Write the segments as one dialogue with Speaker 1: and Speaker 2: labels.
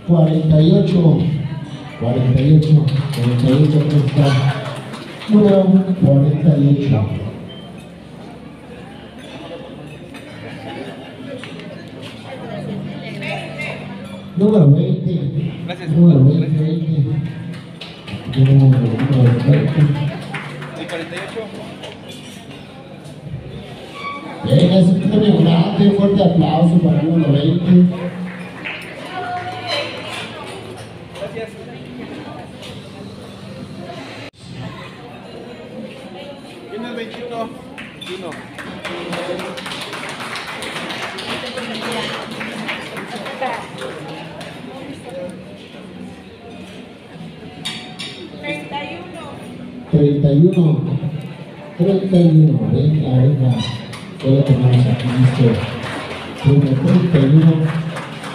Speaker 1: 48, 48, 48 está. Número 48. Número 20.
Speaker 2: Gracias.
Speaker 1: Número 20. Número 20.
Speaker 2: ¿Y 48?
Speaker 1: Venga, es un premio grande, un fuerte aplauso para el número 20.
Speaker 2: Gracias. ¿Quién es 21? 21.
Speaker 1: 31. 31. Venga, venga. Voy a tomarnos aquí, listo. Número 31.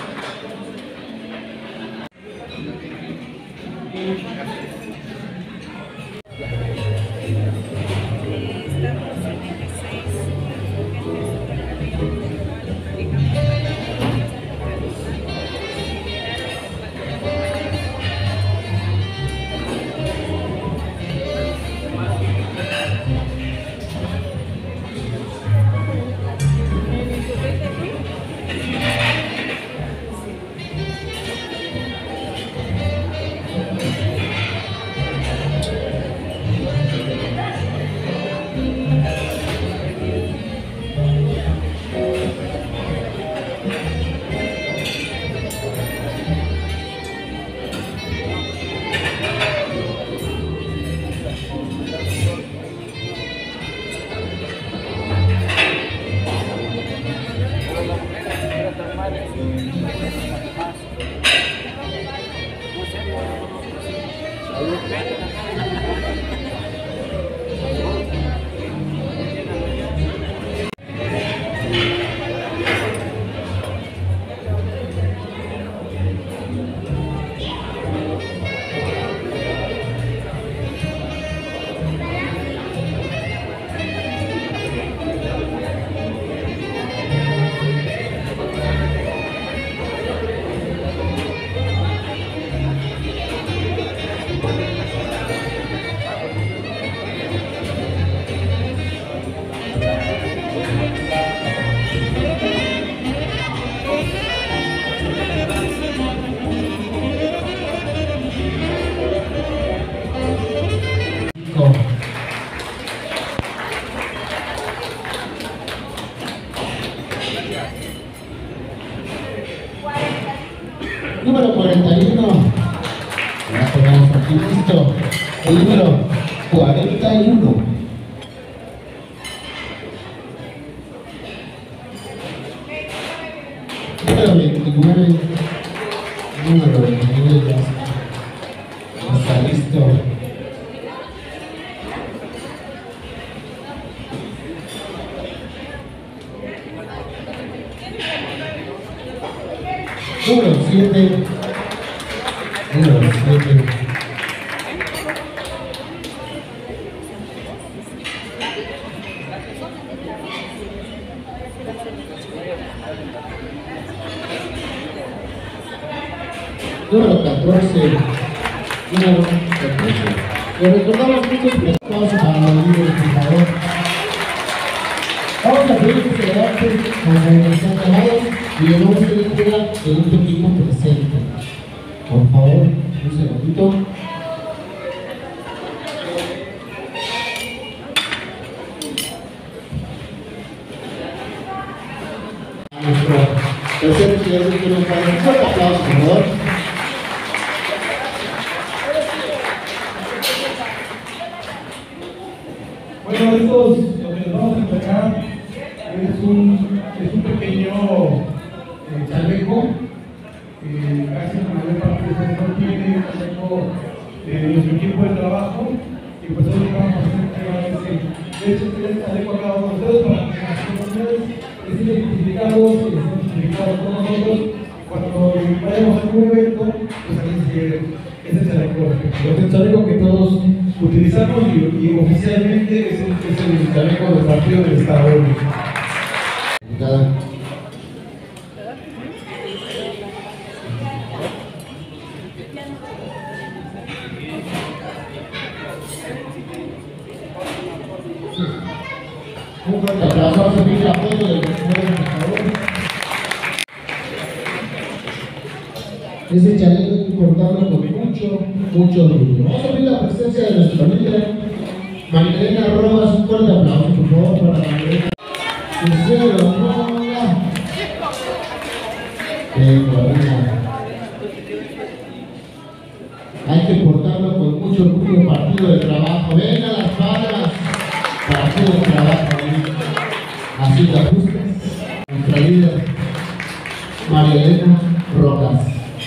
Speaker 1: Número 41. Ya tenemos aquí listo. El número 41. Número 29. Número 29 ya está listo. Número 7. Número 7. Número 14. Número 14. Les recordamos muchos aplausos para los líderes, por favor. Vamos a pedir que se levanten con la organización de lados y le vamos a hacer entrega de un equipo presente. Por favor, un segundito. A nuestro tercer estudiante que nos da un fuerte aplauso, por favor.
Speaker 3: Bueno, lo que les vamos a entregar es un pequeño chaleco. Casi la mayor parte de ustedes no tiene un chaleco de nuestro equipo de trabajo y pues hoy vamos a hacer entregar ese chaleco a cada uno de ustedes para que las comunidades estén identificados con nosotros. Cuando vayamos a un evento, pues aquí se quiere ese chaleco. El chaleco que todos utilizamos y oficialmente es el chaleco del Partido del Estado de México.
Speaker 1: Un fuerte aplauso. Vamos a pedir la foto del recuerdo, por favor. Ese chaleco hay que cortarlo con mucho orgullo. Vamos a pedir la presencia de nuestra líder, Magdalena Rojas. Un fuerte aplauso, por favor, para Magdalena. Que se lo ponga. Hay que portarlo con mucho orgullo, partido de trabajo. Venga las palmas, partido de trabajo. Así de ajustes. Nuestra líder, Magdalena Rojas.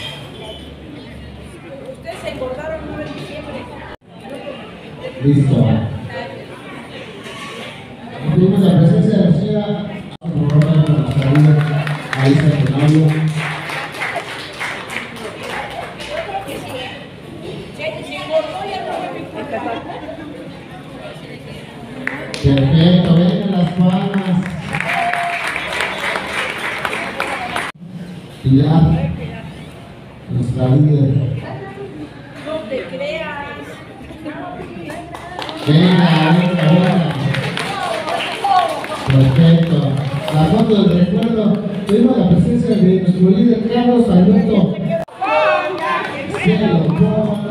Speaker 4: Ustedes se engordaron el 9 de diciembre.
Speaker 1: Listo. Pedimos la presencia de la señora Rojas con nuestra líder, Aisa Tonaldo. Perfecto, vengan las palmas. Pilar, nuestra líder.
Speaker 4: No te creas.
Speaker 1: Venga. Perfecto. La foto del recuerdo. Tuvimos la presencia de nuestro líder Carlos Alberto. Se lo ponga.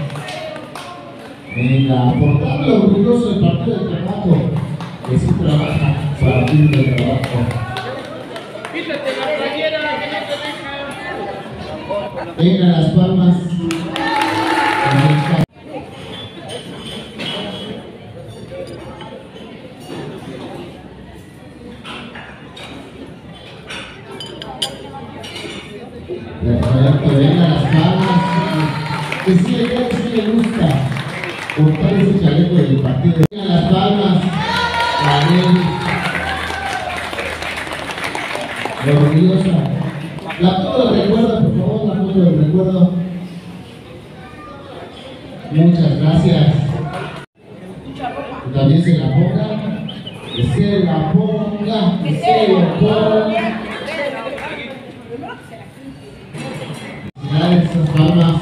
Speaker 1: Venga, aportando orgulloso del partido de trabajo, que sí trabaja para partido de trabajo.
Speaker 2: Quítate la playera, que no te deja.
Speaker 1: Venga las palmas. Perfecto, venga las palmas. Que sí le queda, que sí le gusta. Cortar ese chaleco del partido. Venga las palmas. Orgullosa. La foto del recuerdo, por favor, la foto del recuerdo. Muchas gracias. También se la ponga. Que se la ponga. Que se la ponga. Gracias, esas palmas.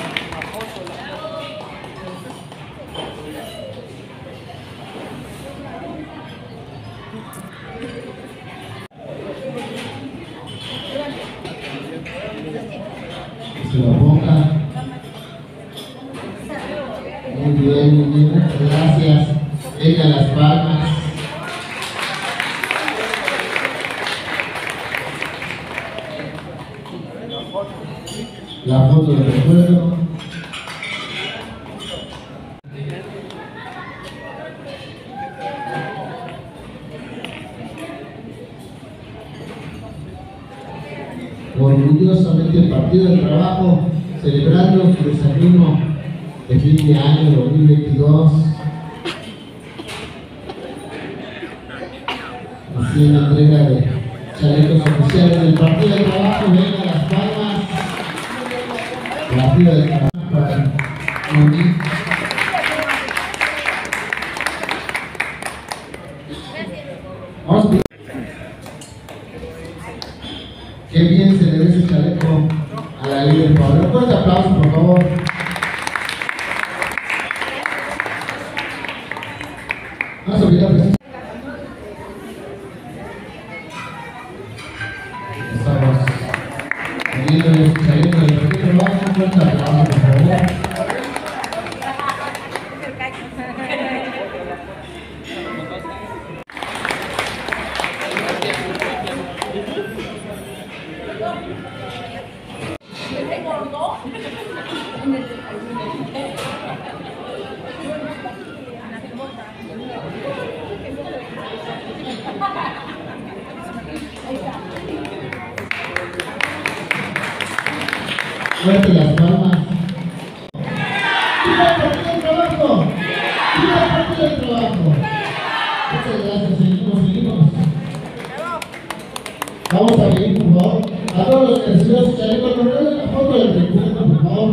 Speaker 1: Se lo ponga. Muy bien, gracias. Venga las palmas. La foto del recuerdo. Orgullosamente el partido de trabajo, celebrando su desayuno de fin de año 2022. Así en la entrega de chalecos oficiales del partido de trabajo. Venga las palmas. Partido de trabajo para Moni. Vamos a ver. Qué bien se le ve ese chaleco a la líder Pablo. Un fuerte aplauso, por favor. Vamos a pedir la presencia. Estamos viendo el chaleco del partido de trabajo. Un fuerte aplauso, por favor. Fuerte las palmas. ¡Viva el partido del trabajo! ¡Viva el partido del trabajo! Muchas gracias, seguimos. Vamos a pedir, por favor, a todos los que recibieron su chaleco, nos regalen la foto del recuerdo, por favor.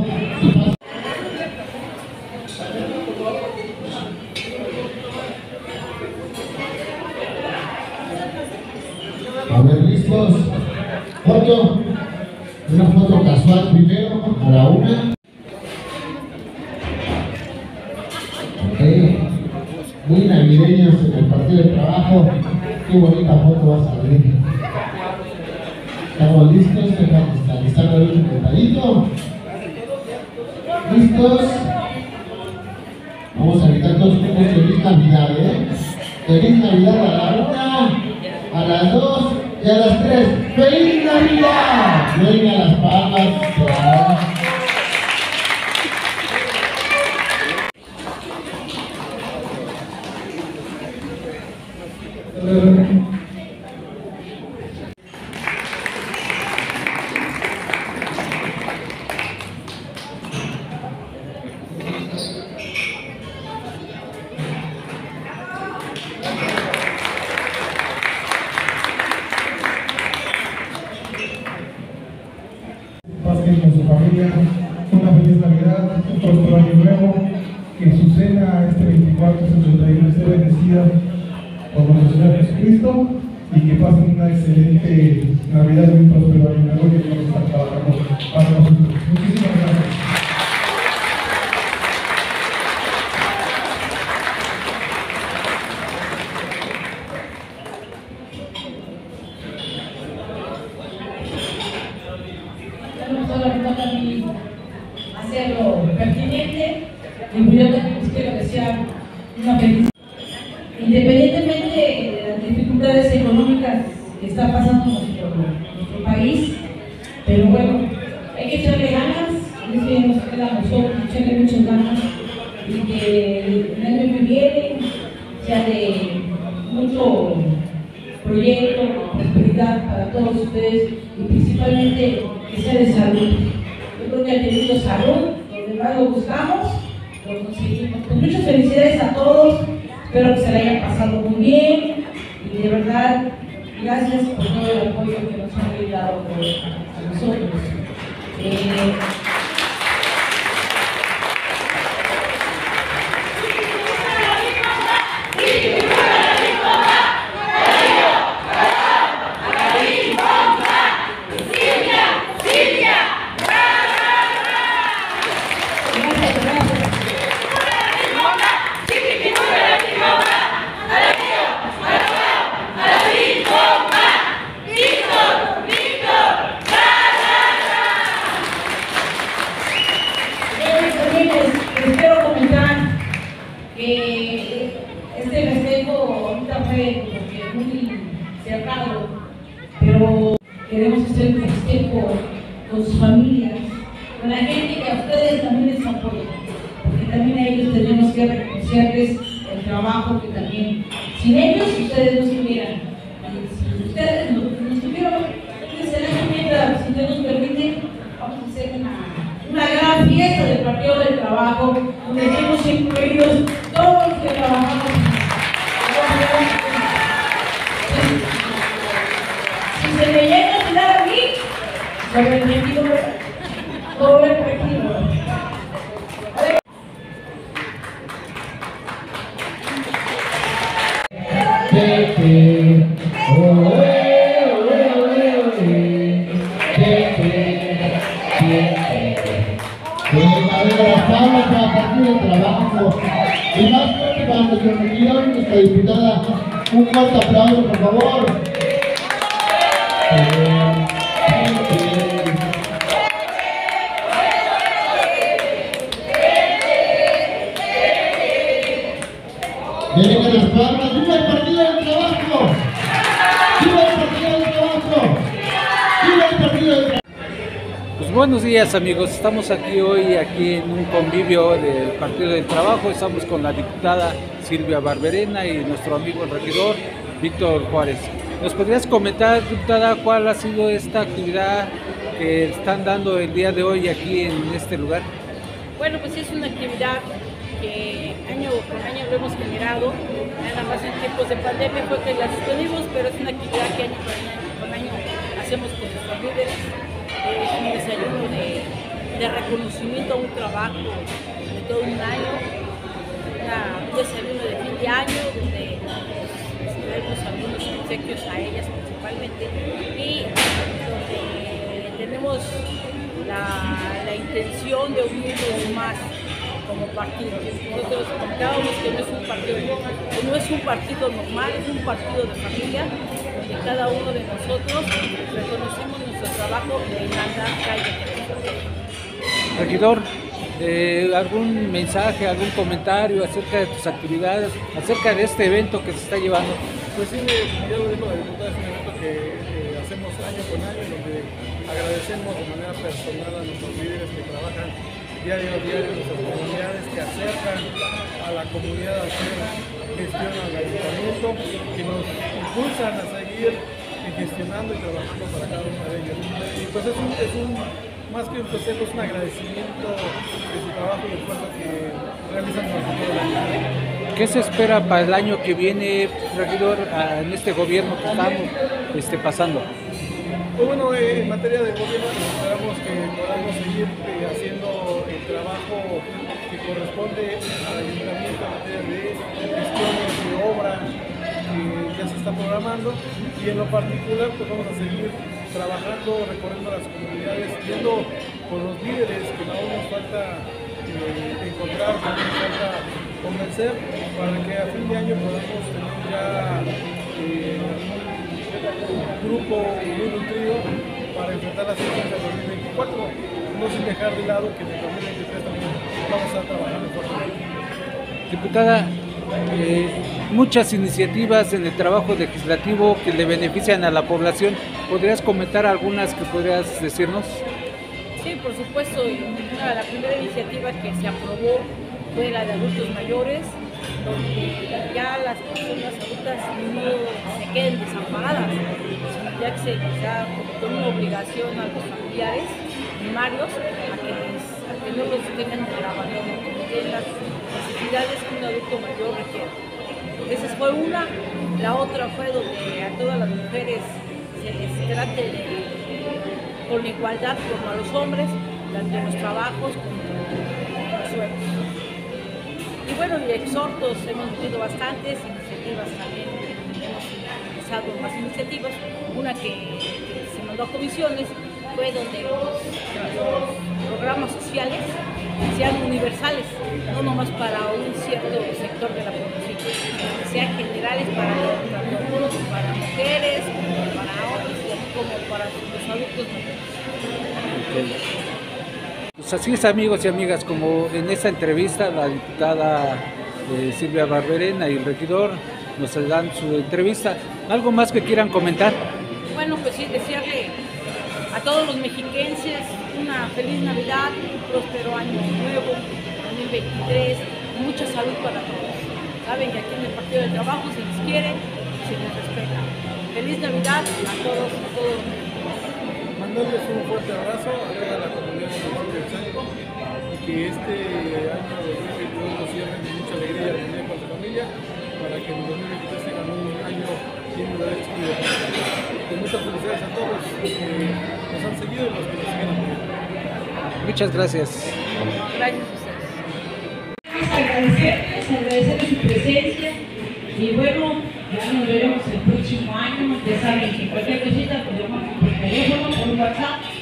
Speaker 1: A ver, listos. Foto. Una foto casual primero, a la una. Ok. muy navideños en el partido de trabajo. Qué bonita foto va a salir. ¿Estamos listos? ¿Están el último detallito? ¿Listos? Vamos a gritar todos juntos feliz Navidad, ¿eh? Feliz Navidad a la 1, a las 2 y a las 3. ¡Feliz Navidad! Venga las palmas.
Speaker 3: Pasen con su familia una feliz Navidad, un próspero año nuevo, que su cena este 24-61 esté bendecida por nuestro Señor Jesucristo y que pasen una excelente Navidad y un próspero año nuevo que Dios está trabajando para nosotros. Muchísimas gracias.
Speaker 5: Solo me toca a mí hacerlo pertinente y yo quiero que sea una feliz. Independientemente de las dificultades económicas que está pasando nuestro país, pero bueno, hay que echarle ganas, eso nos queda a nosotros, echarle muchas ganas y que el año que viene sea de mucho proyecto, prosperidad para todos ustedes y principalmente que sea de salud. Yo creo que han tenido salud, los demás lo buscamos, lo conseguimos. Pues muchas felicidades a todos, espero que se la hayan pasado muy bien y de verdad, gracias por todo el apoyo que nos han brindado a nosotros. Quiero comentar que este festejo ahorita fue muy cerrado, pero queremos hacer un festejo con sus familias, con la gente que a ustedes también les apoya, porque también a ellos tenemos que reconocerles el trabajo que también, sin ellos ustedes no estuvieran. Si ustedes no estuvieran, si Dios nos permite, vamos a hacer una gran fiesta del Partido del Trabajo, donde estemos incluidos todos los que trabajamos. Si se me llega a quedar a mí, sobre el retiro, sobre el retiro.
Speaker 1: Las palmas para el Partido del Trabajo y más fuerte para nuestro regidor, nuestra diputada. Un fuerte aplauso, por favor. Vienen con las palmas. ¡Viva el Partido del Trabajo! ¡Viva el Partido del Trabajo! ¡Viva el Partido del Trabajo!
Speaker 6: Pues buenos días amigos, estamos hoy en un convivio del Partido del Trabajo, estamos con la diputada Silvia Barberena y nuestro amigo el regidor Víctor Juárez. ¿Nos podrías comentar, diputada, cuál ha sido esta actividad que están dando el día de hoy aquí en este lugar?
Speaker 4: Bueno, pues es una actividad que año con año lo hemos generado, nada más en tiempos de pandemia fue que la suspendimos, pero es una actividad que año con año hacemos con nuestros líderes. Es un desayuno de reconocimiento a un trabajo de todo un año, un desayuno de fin de año donde traemos algunos obsequios a ellas principalmente y donde tenemos la intención de unirnos más como partido. Nosotros comentábamos que no es un partido normal, es un partido de familia, donde cada uno de nosotros reconocemos nuestro trabajo en la calle.
Speaker 6: Regidor, ¿algún mensaje, algún comentario acerca de tus actividades, acerca de este evento que se está llevando?
Speaker 7: Pues sí, ya lo dijo la diputada, es un evento que hacemos año con año, donde agradecemos de manera personal a nuestros líderes que trabajan diario a diario en nuestras comunidades, que acercan a la comunidad a hacer gestión al ayuntamiento, que nos impulsan a seguir gestionando y trabajando para cada uno de ellos. Y pues más que un consejo, es un agradecimiento de su trabajo y el esfuerzo que realizan durante todo el año.
Speaker 6: ¿Qué se espera para el año que viene, regidor, en este gobierno que estamos pasando?
Speaker 7: Pues bueno, en materia de gobierno esperamos que podamos seguir haciendo el trabajo que corresponde al ayuntamiento en materia de gestiones, de obra, que ya se está programando, y en lo particular pues vamos a seguir trabajando, recorriendo las comunidades, viendo con los líderes que aún nos falta encontrar, que nos falta convencer, para que a fin de año podamos tener ya un grupo muy nutrido para enfrentar las elecciones del 2024, no sin dejar de lado que en el 2023 también vamos a estar trabajando fuertemente.
Speaker 6: Diputada, muchas iniciativas en el trabajo legislativo que le benefician a la población. ¿Podrías comentar algunas que podrías decirnos?
Speaker 4: Sí, por supuesto. La primera iniciativa que se aprobó fue la de adultos mayores, donde ya las personas adultas no se queden desamparadas, sino ya que se les da con una obligación a los familiares primarios a que no los tengan en el abandono, que tienen las necesidades que un adulto mayor requiere. Esa fue una. La otra fue donde a todas las mujeres se les trate con igualdad como a los hombres, tanto en los trabajos como en los sueldos. Y bueno, y exhortos, hemos tenido bastantes iniciativas también, hemos empezado más iniciativas. Una que se mandó a comisiones fue donde los programas sociales sean universales, no nomás para un cierto sector de la población, que sean generales para mujeres, para hombres, como para los adultos mayores.
Speaker 6: Pues así es, amigos y amigas, como en esta entrevista la diputada Silvia Barberena y el regidor nos dan su entrevista. ¿Algo más que quieran comentar?
Speaker 4: Bueno, pues sí, desearle a todos los mexiquenses una feliz Navidad, un próspero año nuevo, 2023, mucha salud para todos. Saben que aquí en el Partido del Trabajo se les quiere y se les respeta. Feliz Navidad a todos los mexicanos.
Speaker 7: Mandarles un fuerte abrazo a toda la comunidad del municipio de Chanco y que este año 2022 lo cierren con mucha alegría y armonía con su familia, para que en 2023 tengan un año lleno de éxito y de paz. Muchas felicidades a todos los que nos han seguido y los que nos siguen apoyando.
Speaker 6: Muchas gracias.
Speaker 4: Gracias a ustedes.
Speaker 5: Agradecerles su presencia y bueno, ya nos veremos el próximo año. Ya saben que cualquier cosita, pues llamamos por teléfono, por WhatsApp.